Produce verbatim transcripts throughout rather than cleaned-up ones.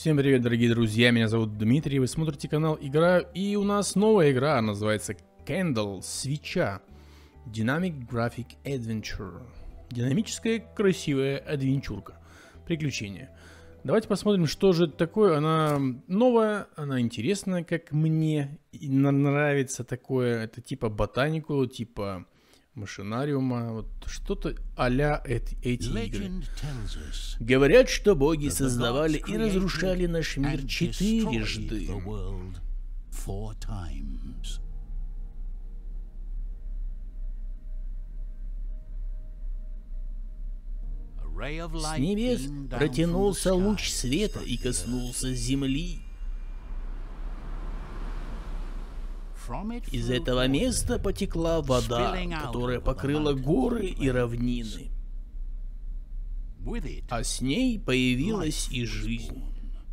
Всем привет, дорогие друзья, меня зовут Дмитрий, вы смотрите канал Играю, и у нас новая игра, называется Candle, свеча, Dynamic Graphic Adventure, динамическая красивая адвенчурка, приключение. Давайте посмотрим, что же это такое. Она новая, она интересная, как мне нравится такое, это типа ботанику, типа машинариума, вот что-то а-ля эти, эти игры. Говорят, что боги создавали и разрушали наш мир четырежды. С небес протянулся луч света и коснулся земли. Из этого места потекла вода, которая покрыла горы и равнины. А с ней появилась и жизнь.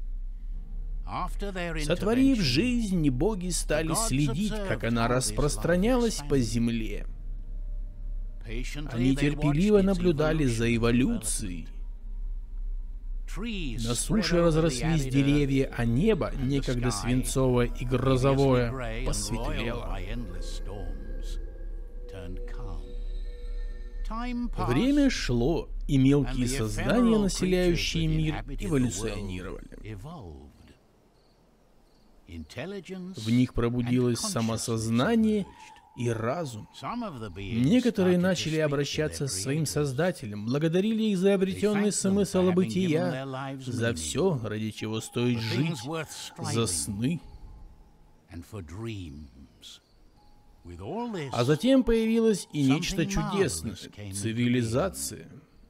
Сотворив жизнь, боги стали следить, как она распространялась по земле. Они терпеливо наблюдали за эволюцией. На суше разрослись деревья, а небо, некогда свинцовое и грозовое, посветлело. Время шло, и мелкие создания, населяющие мир, эволюционировали. В них пробудилось самосознание и разум. Некоторые начали обращаться с своим Создателем, благодарили их за обретенный смысл бытия, за все, ради чего стоит жить, за сны. А затем появилось и нечто чудесное — цивилизация.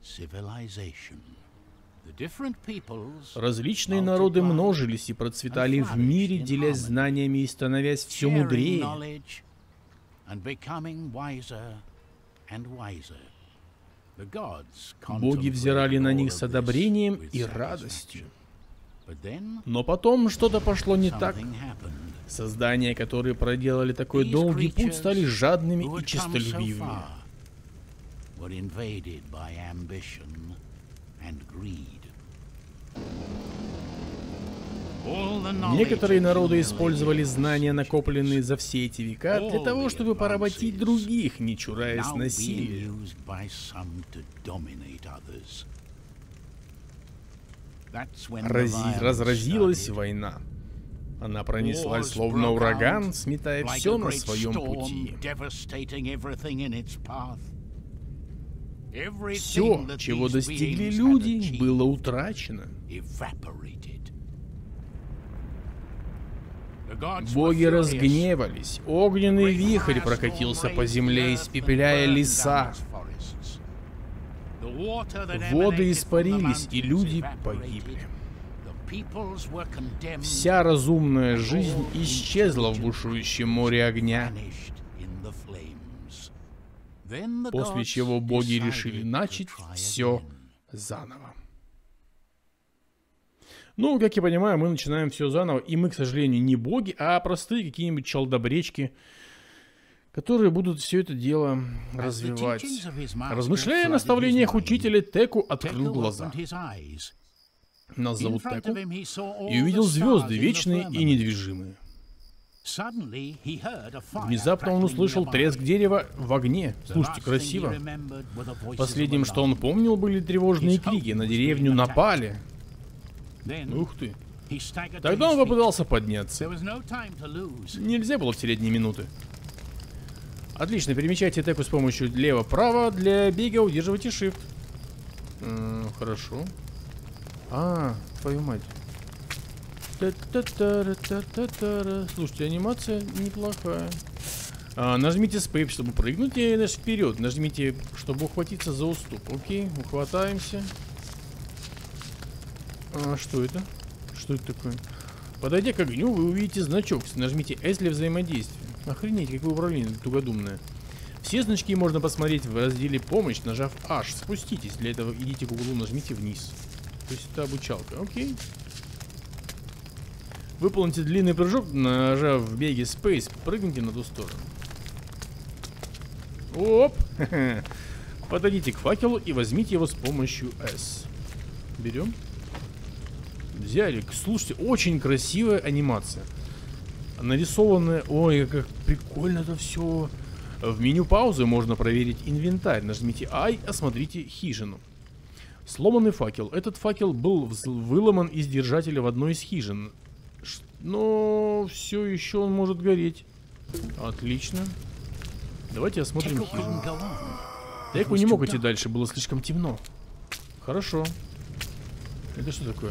Различные народы множились и процветали в мире, делясь знаниями и становясь все мудрее. Боги взирали на них с одобрением и радостью. Но потом что-то пошло не так. Создания, которые проделали такой долгий путь, стали жадными и честолюбивыми. Некоторые народы использовали знания, накопленные за все эти века, для того, чтобы поработить других, не чураясь насилия. Рази... Разразилась война. Она пронеслась словно ураган, сметая все на своем пути. Все, чего достигли люди, было утрачено. Боги разгневались, огненный вихрь прокатился по земле, испепеляя леса. Воды испарились, и люди погибли. Вся разумная жизнь исчезла в бушующем море огня. После чего боги решили начать все заново. Ну, как я понимаю, мы начинаем все заново, и мы, к сожалению, не боги, а простые какие-нибудь челдобречки, которые будут все это дело развивать. Размышляя о наставлениях учителя, Теку открыл глаза. Нас зовут Теку, и увидел звезды, вечные и недвижимые. Внезапно он услышал треск дерева в огне. Слушайте, красиво. Последним, что он помнил, были тревожные крики. На деревню напали. Ух ты. Тогда он попытался подняться. Нельзя было терять ни минуты. Отлично, перемещайте Теку с помощью лево-право. Для бега удерживайте Shift. М -м, хорошо. А, твою мать. Слушайте, анимация неплохая. А, нажмите Space, чтобы прыгнуть, и даже вперед. Нажмите, чтобы ухватиться за уступ. Окей, ухватаемся. А, что это? Что это такое? Подойдя к огню, вы увидите значок. Нажмите S для взаимодействия. Охренеть, какое управление тугодумное. Все значки можно посмотреть в разделе «Помощь», нажав H. Спуститесь. Для этого идите к углу, нажмите вниз. То есть это обучалка. Окей. Выполните длинный прыжок, нажав в беге Space. Прыгните на ту сторону. Оп! Подойдите к факелу и возьмите его с помощью S. Берем. Взяли. Слушайте, очень красивая анимация. Нарисованная... Ой, как прикольно это все. В меню паузы можно проверить инвентарь. Нажмите I, осмотрите хижину. Сломанный факел. Этот факел был выломан из держателя в одной из хижин. Но все еще он может гореть. Отлично. Давайте осмотрим хижину. Теку не мог идти дальше, было слишком темно. Хорошо. Это что такое?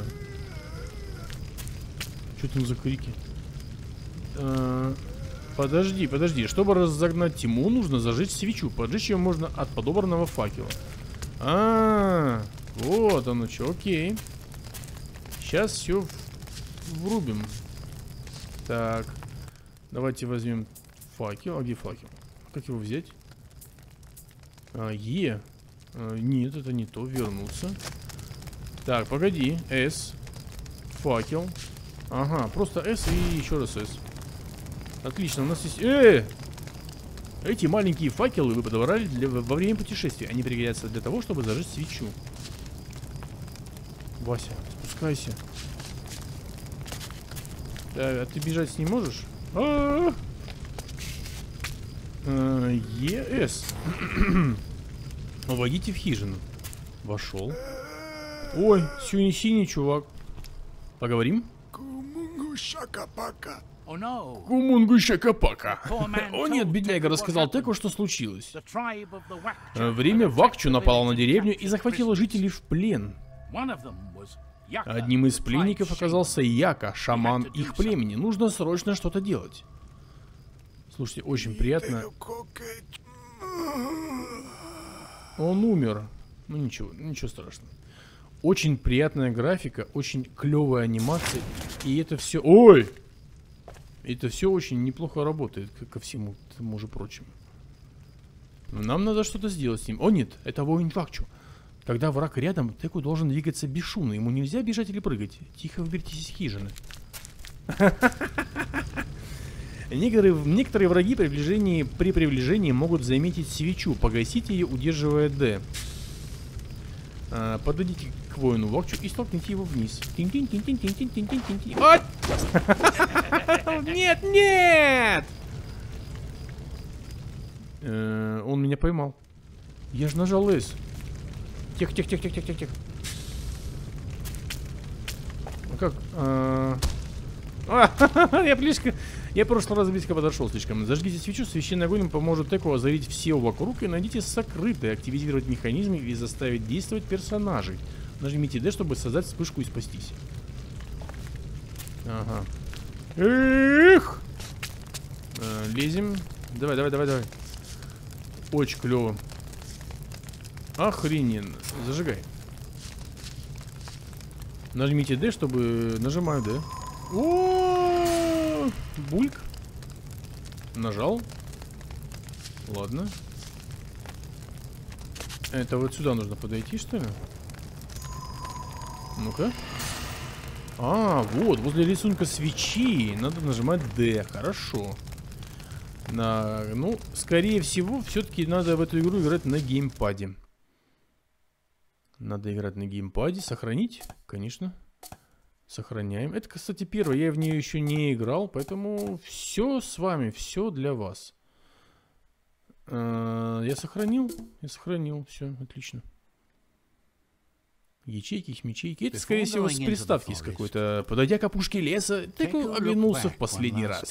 Что там за крики? А, подожди, подожди. Чтобы разогнать тьму, нужно зажечь свечу. Поджечь ее можно от подобранного факела. А, -а, -а вот оно что, окей. Сейчас все врубим. Так. Давайте возьмем факел. А где факел? Как его взять? А, Е. А, нет, это не то. Вернуться. Так, погоди. С. Факел. Ага, просто S и еще раз S. Отлично, у нас есть... Э! Эти маленькие факелы вы подобрали для... во время путешествия. Они пригодятся для того, чтобы зажечь свечу. Вася, спускайся. Да, а ты бежать не можешь? А-а-а! ЕС. Войдите в хижину. Вошел. Ой, синий-синий чувак. Поговорим? Кумунгу-шакапака. Кумунгу-шакапака. О нет, бедняга рассказал Теку, что случилось. Время Вакчу напало на деревню и захватило жителей в плен. Одним из пленников оказался Яка, шаман их племени. Нужно срочно что-то делать. Слушайте, очень приятно. Он умер. Ну ничего, ничего страшного. Очень приятная графика, очень клевая анимация. И это все... Ой! Это все очень неплохо работает, как ко всему тому же прочему. Но нам надо что-то сделать с ним. О нет, это воин Вакчу. Когда враг рядом, Теку должен двигаться бесшумно. Ему нельзя бежать или прыгать. Тихо выберитесь из хижины. Некоторые, некоторые враги при приближении, при приближении могут заметить свечу. Погасите ее, удерживая D. А, подойдите к воину Вакчу и столкните его вниз. Нет, нет! Он меня поймал. Я же нажал S. Тихо, тихо, тихо, тихо, тихо, тихо. А как? А, я близко. Я в прошлый раз близко подошел слишком. Зажгите свечу, священный огонь поможет Теку озарить все вокруг и найдите сокрытые, активизировать механизмы и заставить действовать персонажей. Нажмите D, чтобы создать вспышку и спастись. Ага. Эх! А, лезем. Давай, давай, давай, давай. Очень клево. Охрененно. Зажигай. Нажмите D, чтобы... Нажимаю D. О, бульк. Нажал. Ладно. Это вот сюда нужно подойти, что ли? Ну-ка. А, вот, возле рисунка свечи надо нажимать D. Хорошо. На, ну, скорее всего, все-таки надо в эту игру играть на геймпаде. Надо играть на геймпаде. Сохранить? Конечно. Сохраняем. Это, кстати, первое. Я в нее еще не играл, поэтому все с вами, все для вас. А, я сохранил? Я сохранил. Все, отлично. Ячейки, ячейки. Это, скорее всего, с приставки с какой-то. Подойдя к опушке леса, Теку оглянулся в последний раз.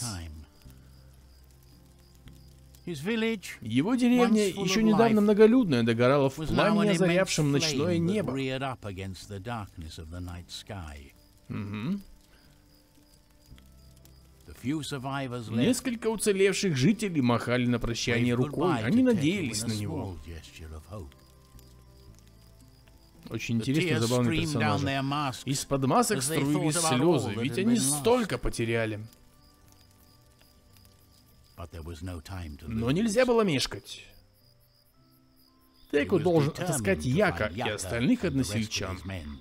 Его деревня, еще недавно многолюдная, догорала в пламени, озарявшем ночное небо. Угу. Несколько уцелевших жителей махали на прощание рукой. Они надеялись на него. Очень интересный, забавный персонаж. Из-под масок струились слезы, ведь они столько потеряли. Но нельзя было мешкать. Теку должен отыскать Яка и остальных односельчан.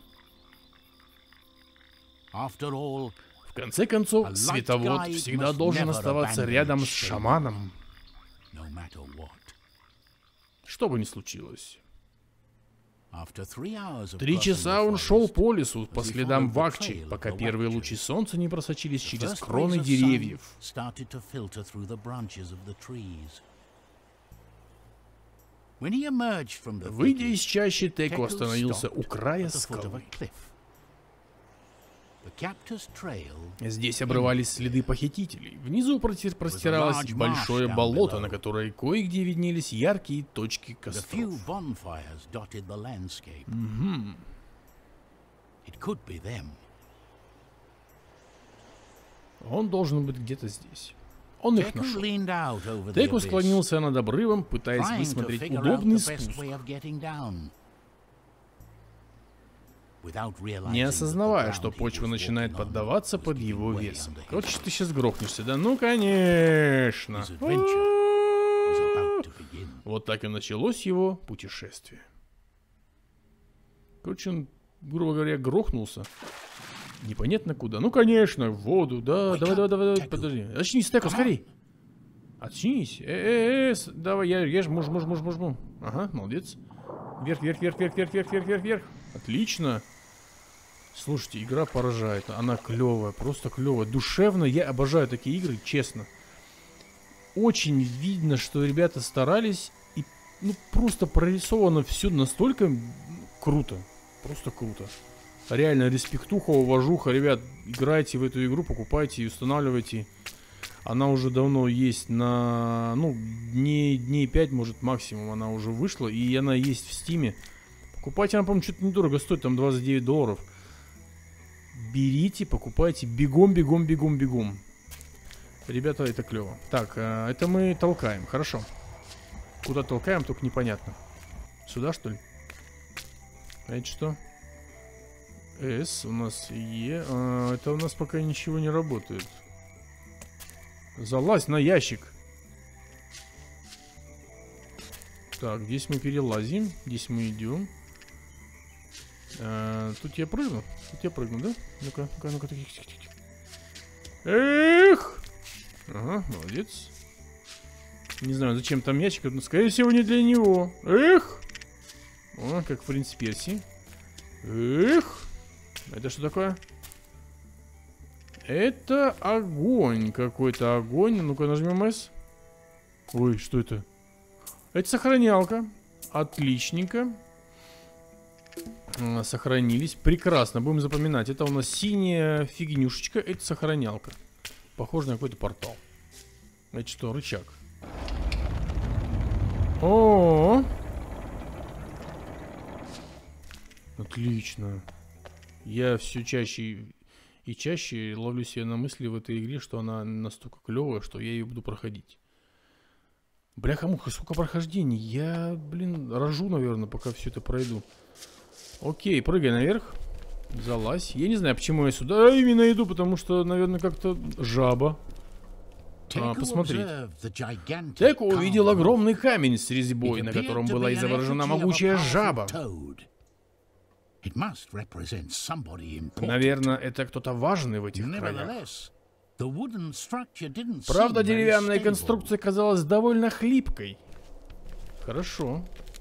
В конце концов, световод всегда должен оставаться рядом с шаманом. Что бы ни случилось. Три часа он шел по лесу по следам Вакчи, пока первые лучи солнца не просочились через кроны деревьев. Выйдя из чащи, Теку остановился у края скалы. Здесь обрывались следы похитителей. Внизу простиралось большое болото, на которое кое-где виднелись яркие точки костров. Угу. Он должен быть где-то здесь. Он их нашел. Теку склонился над обрывом, пытаясь высмотреть удобный спуск. Не осознавая, что почва начинает поддаваться под его весом. Короче, ты сейчас грохнешься, да? Ну, конечно. Вот так и началось его путешествие. Короче, он, грубо говоря, грохнулся. Непонятно куда. Ну, конечно, в воду. Да, давай, давай, давай, давай, подожди. Очнись, Теку, скорей. Очнись. Э, э, э, давай, я, я жму, жму, жму, жму, жму. Ага, молодец. Вверх, вверх, вверх, вверх, вверх, вверх, вверх, вверх, вверх. Отлично. Слушайте, игра поражает. Она клевая, просто клевая. Душевно. Я обожаю такие игры, честно. Очень видно, что ребята старались. И ну, просто прорисовано все настолько круто. Просто круто. Реально, респектуха, уважуха. Ребят, играйте в эту игру, покупайте и устанавливайте. Она уже давно есть на... Ну, дней, дней пять, может, максимум она уже вышла. И она есть в Стиме. Покупайте, она, по-моему, что-то недорого стоит. Там двадцать девять долларов. Берите, покупайте. Бегом, бегом, бегом, бегом. Ребята, это клево. Так, э, это мы толкаем. Хорошо. Куда толкаем, только непонятно. Сюда, что ли? А это что? С у нас Е. А, это у нас пока ничего не работает. Залазь на ящик. Так, здесь мы перелазим. Здесь мы идем. А, тут я прыгну. Тут я прыгну, да? Ну-ка, ну-ка, ну-ка. Эх! Ага, молодец. Не знаю, зачем там ящик, но, скорее всего, не для него. Эх! О, как принц Персии. Эх! Это что такое? Это огонь. Какой-то огонь. Ну-ка, нажмем С. Ой, что это? Это сохранялка. Отличненько. Сохранились. Прекрасно. Будем запоминать. Это у нас синяя фигнюшечка. Это сохранялка. Похоже на какой-то портал. Это что? Рычаг. О, -о, -о. Отлично. Я все чаще и чаще ловлю себя на мысли в этой игре, что она настолько клевая, что я ее буду проходить. Бляха-муха, сколько прохождений. Я, блин, рожу, наверное, пока все это пройду. Окей, прыгай наверх. Залазь. Я не знаю, почему я сюда именно иду, потому что, наверное, как-то жаба. А, посмотри. Теку увидел огромный камень с резьбой, на котором была изображена могучая жаба. Наверное, это кто-то важный в этих краях. Правда, деревянная конструкция казалась довольно хлипкой. Хорошо.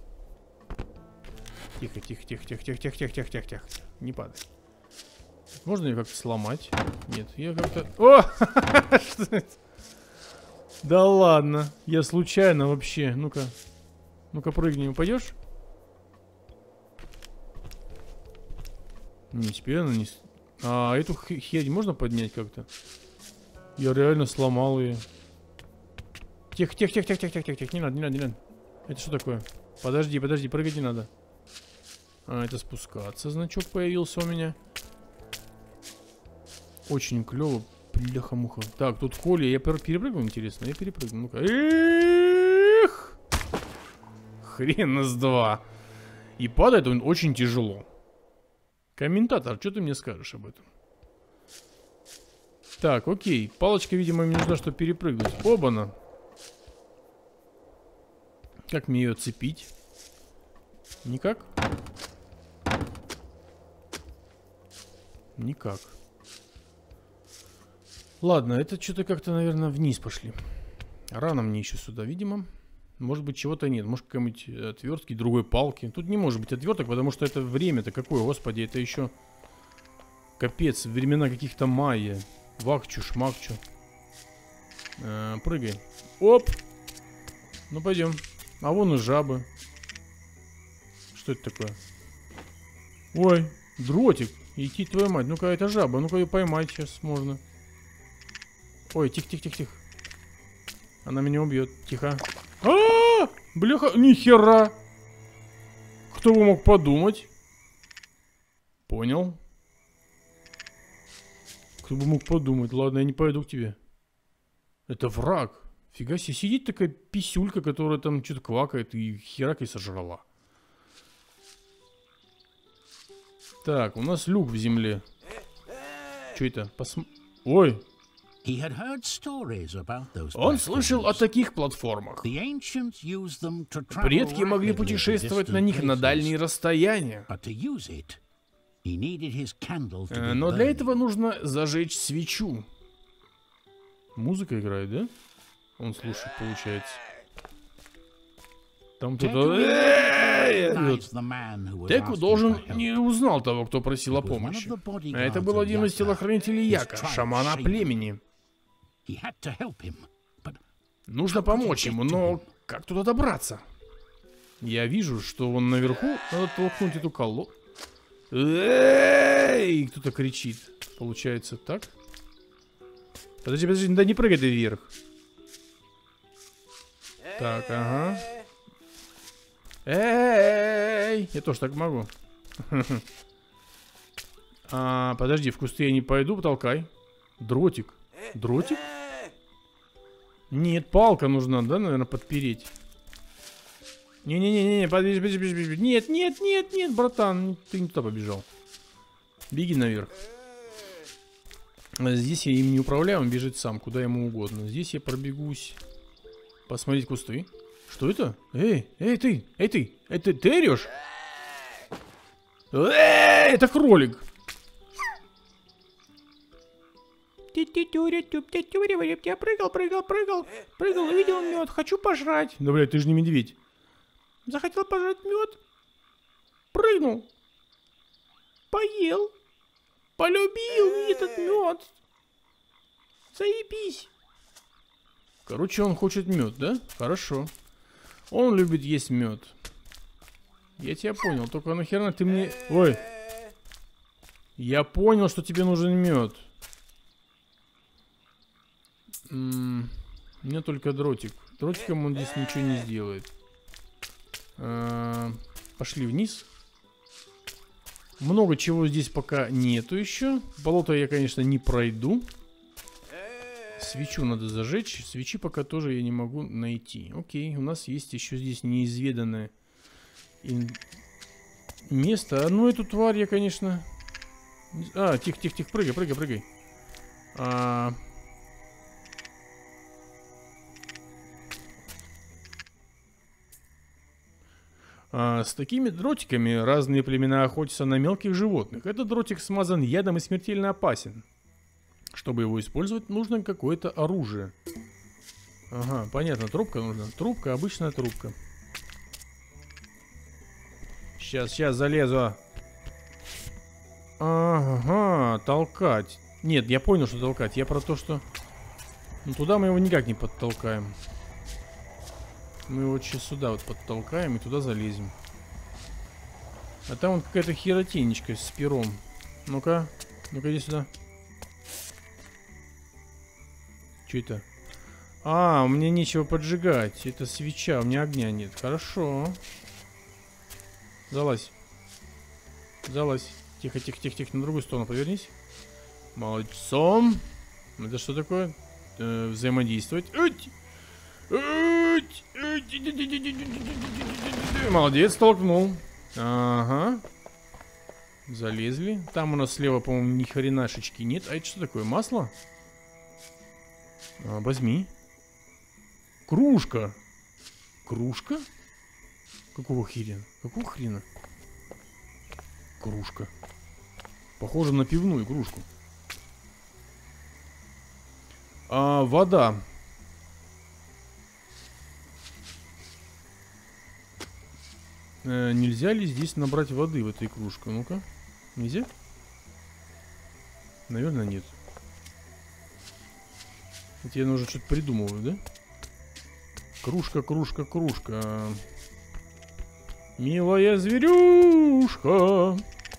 Тихо, тихо, тихо, тихо, тихо, тихо, тихо, тихо, тихо. Не падай. Можно ее как-то сломать? Нет, я как-то... О! Что это? Да ладно. Я случайно вообще. Ну-ка. Ну-ка, прыгни. Упадешь? Не, теперь она не... А, эту херь можно поднять как-то? Я реально сломал ее. Тихо, тихо, тихо, тихо, тихо, тихо, тихо. Не надо, не надо, не надо. Это что такое? Подожди, подожди, прыгать не надо. А, это спускаться. Значок появился у меня. Очень клево. Бляха-муха. Так, тут Коля. Я перепрыгну, интересно? Я перепрыгну. Ну-ка. Эх! Хрен с два. И падает он очень тяжело. Комментатор, что ты мне скажешь об этом? Так, окей. Палочка, видимо, мне нужна, чтобы перепрыгнуть. Оба-на. Как мне ее цепить? Никак? Никак. Ладно, это что-то как-то, наверное, вниз пошли. Рано мне еще сюда, видимо. Может быть, чего-то нет. Может, какой-нибудь отвертки, другой палки. Тут не может быть отверток, потому что это время-то какое, господи. Это еще капец, времена каких-то майя. Вахчу, шмакчу. А, прыгай. Оп! Ну, пойдем. А вон и жабы. Что это такое? Ой, дротик. Идти твою мать. Ну-ка, это жаба. Ну-ка, ее поймать сейчас можно. Ой, тихо-тихо-тихо-тихо. Она меня убьет. Тихо. А-а-а! Бляха, нихера. Кто бы мог подумать? Понял. Кто бы мог подумать? Ладно, я не пойду к тебе. Это враг. Фига себе, сидит такая писюлька, которая там что-то квакает и херакой сожрала. Так, у нас люк в земле. Что это? Посм... Ой. Он слышал о таких платформах. Предки могли путешествовать на них на дальние расстояния. Но для этого нужно зажечь свечу. Музыка играет, да? Он слушает, получается. Там кто-то... Теку должен не узнал того, кто просил о помощи. А это был один из телохранителей Яка, шамана племени. Нужно помочь ему, но как туда добраться? Я вижу, что он наверху. Надо толкнуть эту колонну. Эй! Кто-то кричит. Получается так. Подожди, подожди, да не прыгай ты вверх. Так, ага. Эй! Я тоже так могу. А, подожди, в кусты я не пойду, потолкай. Дротик. Дротик? Нет, палка нужна, да, наверное, подпереть. Не-не-не-не, подожди, подожди, подожди. Нет, нет, нет, нет, братан, ты не туда побежал. Беги наверх. Здесь я им не управляю, он бежит сам, куда ему угодно. Здесь я пробегусь. Посмотреть кусты. Что это? Эй, эй, ты, эй, ты, это ты орешь? Эй, это кролик. Я прыгал, прыгал, прыгал, прыгал, увидел мед, хочу пожрать. Да, блядь, ты же не медведь. Захотел пожрать мед, прыгнул, поел, полюбил этот мед. Заебись. Короче, он хочет мед, да? Хорошо. Он любит есть мед. Я тебя понял, только нахера ты мне... Ой. Я понял, что тебе нужен мед. М-м, у меня только дротик. Дротиком он здесь ничего не сделает. А-а, пошли вниз. Много чего здесь пока нету еще. Болото я, конечно, не пройду. Свечу надо зажечь. Свечи пока тоже я не могу найти. Окей, у нас есть еще здесь неизведанное ин... место. Ну, эту тварь я, конечно... А, тихо-тихо-тихо, прыгай, прыгай, прыгай. А... А, с такими дротиками разные племена охотятся на мелких животных. Этот дротик смазан ядом и смертельно опасен. Чтобы его использовать, нужно какое-то оружие. Ага, понятно, трубка нужна. Трубка, обычная трубка. Сейчас, сейчас залезу. Ага, толкать. Нет, я понял, что толкать. Я про то, что... Ну, туда мы его никак не подтолкаем. Мы его сейчас сюда вот подтолкаем и туда залезем. А там вот какая-то херотенечка с пером. Ну-ка, ну-ка иди сюда. Что это? А, у меня нечего поджигать. Это свеча, у меня огня нет. Хорошо. Залазь. Залазь. Тихо, тихо, тихо, тихо. На другую сторону повернись. Молодцом. Это что такое? Э, взаимодействовать. Молодец, толкнул. Ага. Залезли. Там у нас слева, по-моему, ни хренашечки нет. А это что такое? Масло? А, возьми. Кружка. Кружка? Какого хрена? Какого хрена? Кружка. Похоже на пивную кружку. А, вода. э, нельзя ли здесь набрать воды в этой кружке? Ну-ка. Нельзя? Наверное, нет. Это я уже что-то придумываю, да? Кружка, кружка, кружка. Милая зверюшка.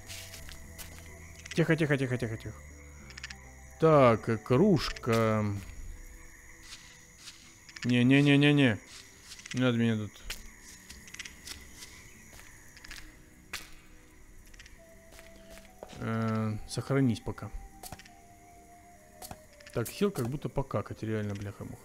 Тихо, тихо, тихо, тихо, тихо. Так, кружка. Не-не-не-не-не. Не надо меня тут. Э-э, сохранись пока. Так, хил как будто покакать, реально, бляха-муха.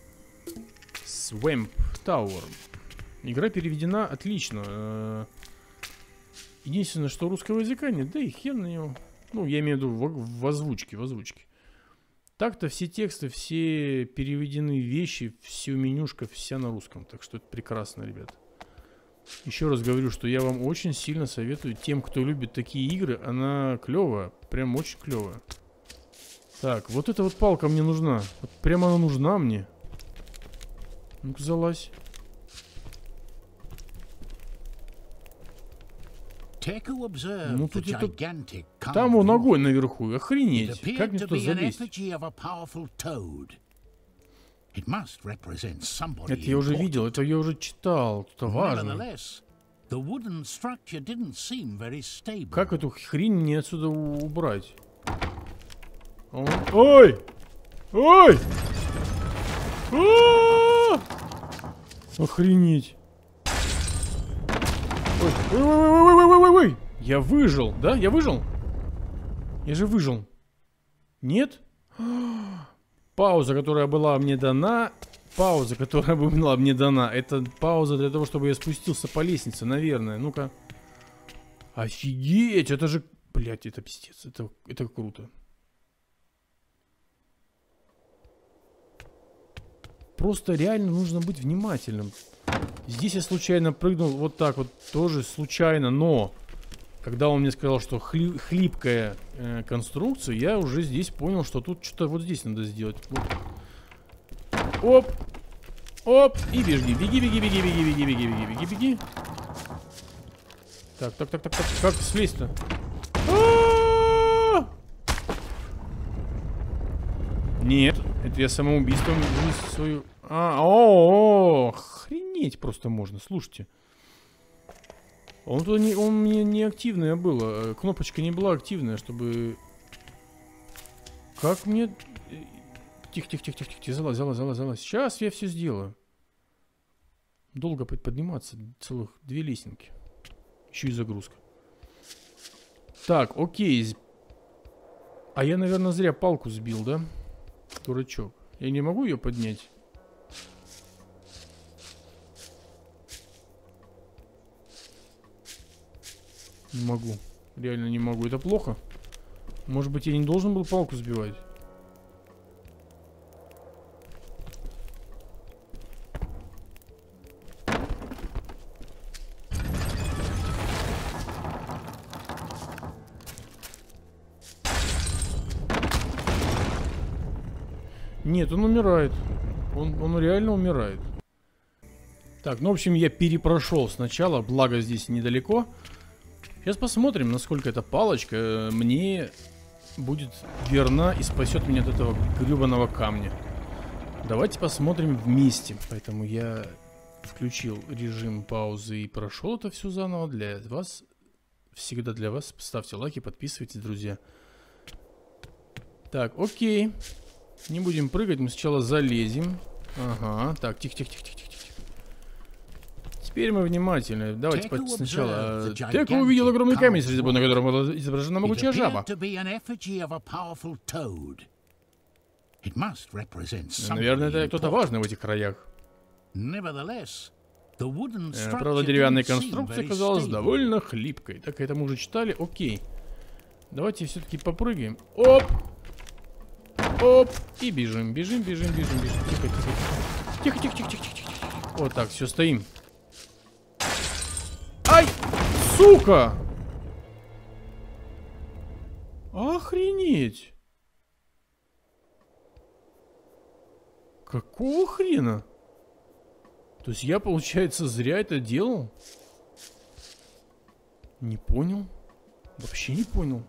Swamp Tower. Игра переведена отлично. Единственное, что русского языка нет, да и хер на него. Ну, я имею в виду в, в озвучке, в озвучке. Так-то все тексты, все переведены вещи, все менюшка, вся на русском. Так что это прекрасно, ребят. Еще раз говорю, что я вам очень сильно советую тем, кто любит такие игры. Она клевая, прям очень клевая. Так, вот эта вот палка мне нужна. Вот прямо она нужна мне. Ну-ка, залазь. Ну тут это... Там он огонь наверху, охренеть. Как мне туда залезть? Это я уже видел, это я уже читал. Это важно. Как эту хрень мне отсюда убрать? Ой! Ой! Охренеть! Ой-ой-ой-ой-ой-ой-ой-ой! Я выжил, да? Я выжил? Я же выжил. Нет? Пауза, которая была мне дана. Пауза, которая была мне дана. Это пауза для того, чтобы я спустился по лестнице, наверное. Ну-ка. Офигеть! Это же... Блять, это пиздец. Это, это круто. Просто реально нужно быть внимательным. Здесь я случайно прыгнул вот так вот, тоже случайно, но когда он мне сказал, что хли хлипкая э, конструкция, я уже здесь понял, что тут что-то вот здесь надо сделать. Вот. Оп! Оп! И беги, беги, беги, беги, беги, беги, беги, беги, беги, беги. Так, так, так, так, так, как слезть-то? Нет, это я самоубийством свою... А, о, -о, -о, охренеть просто можно, слушайте. Он, тут не, он мне не активная была, кнопочка не была активная, чтобы... Как мне... Тихо, тихо, тихо, тихо, тихо, залазь, залазь, залазь, залазь. Сейчас я все сделаю. Долго подниматься, целых две лесенки. Еще и загрузка. Так, окей. А я, наверное, зря палку сбил, да? Дурачок. Я не могу ее поднять? Не могу. Реально не могу. Это плохо. Может быть, я не должен был палку сбивать? Нет, он умирает. Он, он реально умирает. Так, ну, в общем, я перепрошел сначала, благо здесь недалеко. Сейчас посмотрим, насколько эта палочка мне будет верна и спасет меня от этого гребаного камня. Давайте посмотрим вместе. Поэтому я включил режим паузы и прошел это все заново для вас. Всегда для вас. Ставьте лайки, подписывайтесь, друзья. Так, окей. Не будем прыгать, мы сначала залезем. Ага, так, тихо-тихо-тихо-тихо. Теперь мы внимательны. Давайте сначала. Теку увидел огромный камень, среди на котором была изображена могучая жаба. Наверное, это кто-то важный в этих краях. Правда, деревянная конструкция оказалась довольно хлипкой. Так, это мы уже читали. Окей. Давайте все-таки попрыгаем. Оп! Оп! И бежим, бежим, бежим, бежим, бежим. Тихо, тихо, тихо. Тихо, тихо, тихо, тихо, тихо. Вот так, все, стоим. Ай! Сука! Охренеть! Какого хрена? То есть я, получается, зря это делал? Не понял. Вообще не понял.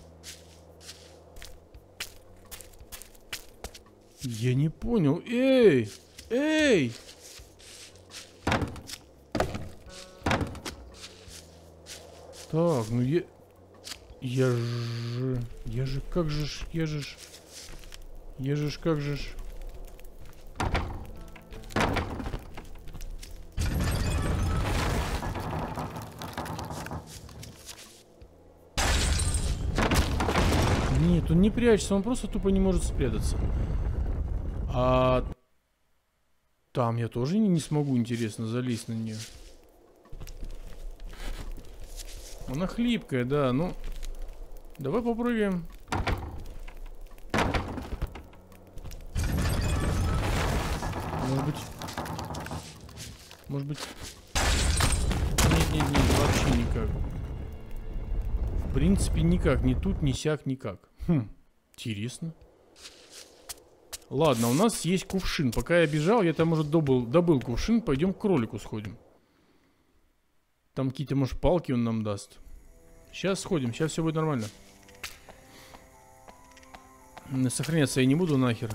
Я не понял. Эй! Эй! Так, ну я... Я же... Я же как же ж... Я же ж... Я же ж как же ж... Нет, он не прячется, он просто тупо не может спрятаться. А... Там я тоже не, не смогу, интересно, залезть на нее. Она хлипкая, да, ну... Давай попрыгаем. Может быть... Может быть... Нет, нет, нет, вообще никак. В принципе, никак. Ни тут, ни сяк, никак. Хм, интересно. Ладно, у нас есть кувшин. Пока я бежал, я там уже добыл, добыл кувшин. Пойдем к кролику сходим. Там какие-то, может, палки он нам даст. Сейчас сходим, сейчас все будет нормально. Сохраняться я не буду нахер.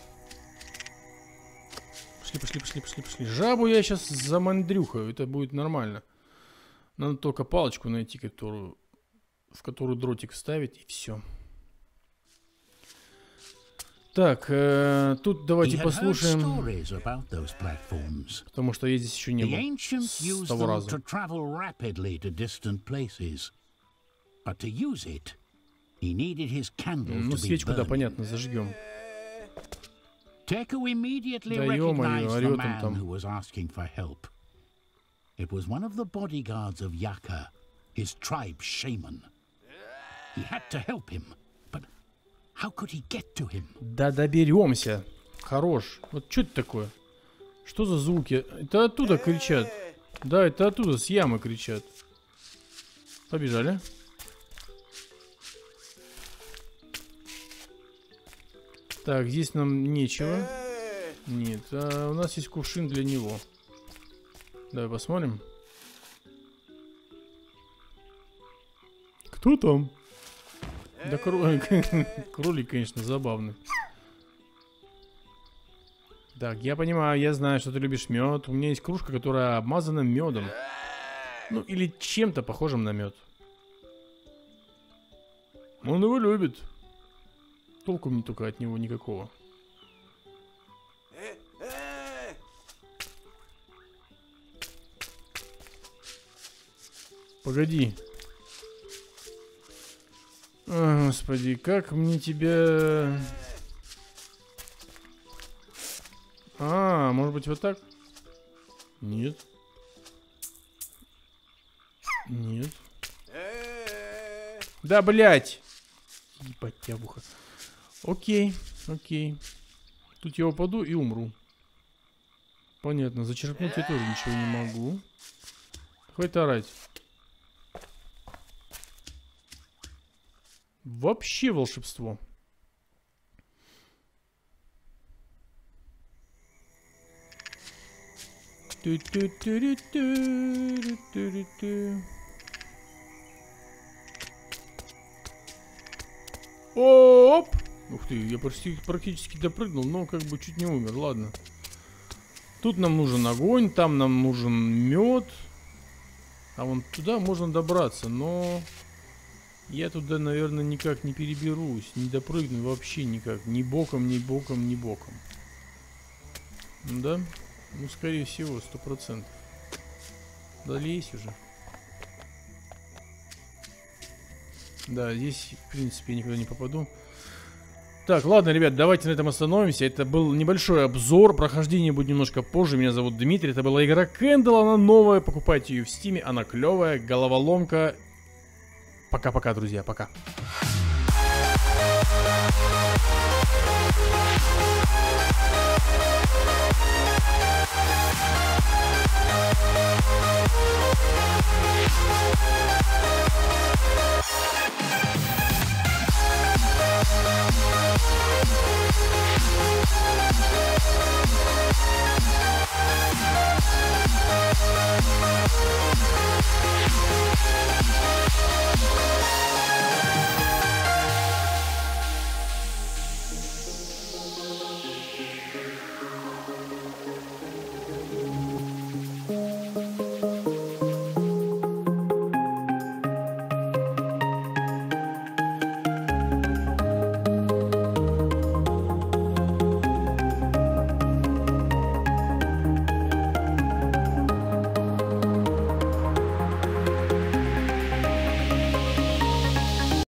Пошли, пошли, пошли, пошли, пошли. Жабу я сейчас замандрюхаю, это будет нормально. Надо только палочку найти, которую, в которую дротик вставить, и все. Так, э, тут давайте послушаем. Потому что я здесь еще не был с того раза. Ну, свечку, да, понятно, зажгем. Да ё-моё, орёт он там. It was one of the bodyguards of Yaka, his tribe shaman. He had to help him, but how could he get to him? Да доберемся. Хорош. Вот что это такое? Что за звуки? Это оттуда кричат. Да, это оттуда, с ямы кричат. Побежали. Так, здесь нам нечего. Нет, а у нас есть кувшин для него. Давай посмотрим. Кто там? Да кролик, кролик, конечно, забавный. Так, я понимаю, я знаю, что ты любишь мед. У меня есть кружка, которая обмазана медом. Ну, или чем-то похожим на мед. Он его любит. Толку мне только от него никакого. Погоди. О, господи, как мне тебя... А, может быть вот так? Нет. Нет. Да, блядь! Ебать тебя в ухо. Окей, окей. Тут я упаду и умру. Понятно, зачерпнуть я тоже ничего не могу. Хватит орать. Вообще волшебство. Оп! Ух ты, я почти практически допрыгнул, но как бы чуть не умер. Ладно. Тут нам нужен огонь, там нам нужен мед. А вон туда можно добраться, но... Я туда, наверное, никак не переберусь. Не допрыгну вообще никак. Ни боком, ни боком, ни боком. Да? Ну, скорее всего, сто процентов. Да лезь уже. Да, здесь, в принципе, я никуда не попаду. Так, ладно, ребят, давайте на этом остановимся. Это был небольшой обзор. Прохождение будет немножко позже. Меня зовут Дмитрий. Это была игра Candle. Она новая. Покупайте ее в Стиме. Она клевая. Головоломка. Пока-пока, друзья. Пока. We'll be right back.